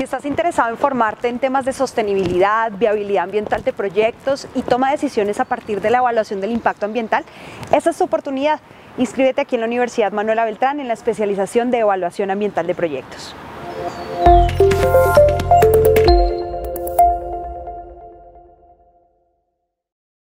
Si estás interesado en formarte en temas de sostenibilidad, viabilidad ambiental de proyectos y toma de decisiones a partir de la evaluación del impacto ambiental, esta es tu oportunidad. Inscríbete aquí en la Universidad Manuela Beltrán en la especialización de Evaluación Ambiental de Proyectos.